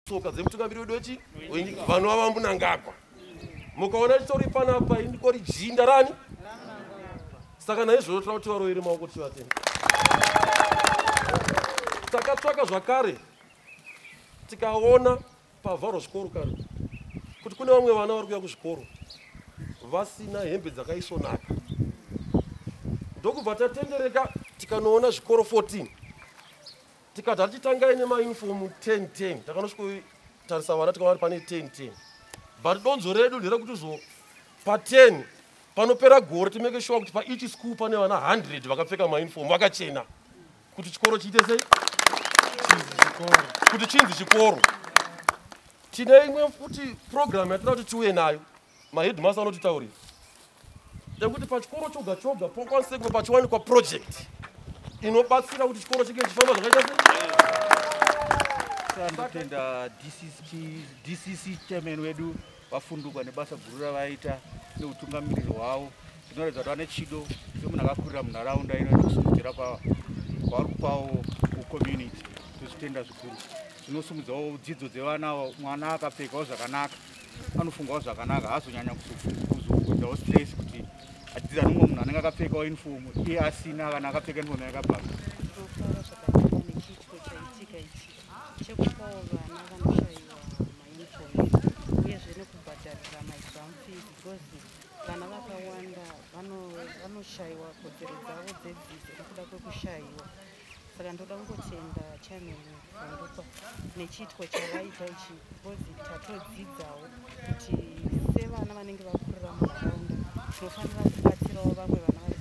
tsoka dzemutungamiri wedu wechi vanhu vavambunangagwa mukaona chitori panapa indikori jinda rani saka naizvozvo toda kuti varovere maoko tivatende takatsvaka zvakare tikaona pavharwa zvikoro kare kuti kune vamwe vana vari kuya kuzvikoro vasina hembe dzakaisvonaka ndokubva tatendereka tikanoona zvikoro 14 tikati hatitangai nemaunifomu 10-10 takanosvikotarisa vana tikaona pane 10-10 but donzo redu nderekuti pa 10 panopera gore timeke sure kuti paichi school pane vana 100 vakapfeka maunifomu vakachena kuti chikoro chiite sei kuti chinzi chikoro. Tine imwe futi program yatinoda kuti tiuye nayo maheadmaster anotitaurira ndekuti pachikoro choga choga pokwanisengwe pachiwanikwa project inobatsira kuti chikoro chike chifamba zvakaita sei. Ndotenda DCC chairman wedu vafundukwa nebasa guru ravaita neutungamiriri hwavo zvinoratidza kuti vane chido semunhu akakurira munharaunda ino nekusimudzira kwavari kupawo kucommunity tozvitenda zvikuru zvinosumudzawo dzidzo dzevana. Mwana akapfekawo zvakanaka anofungawo zvakanaka haazonyanya kuzokuudzawo stress kuti adzidza nomwe munhu anenge akapfekawo unifomu iye asina kana akapfeka unifomu yakabhaka. Chekupawo vana vanoshayiwa maunifomu uyezve nekubhadharira maexam fees because vana vakawanda vanoshayiwa kodzero dzavo dzedzidzo nekuda kwekushayiwa. Saka ndoda kungotenda chairman Fandukwa nechiitwa chavaita ichi because tatodzidzawo kuti sevana vanenge vakurira munharaunda tinofanira kubatsirawo vamwe vana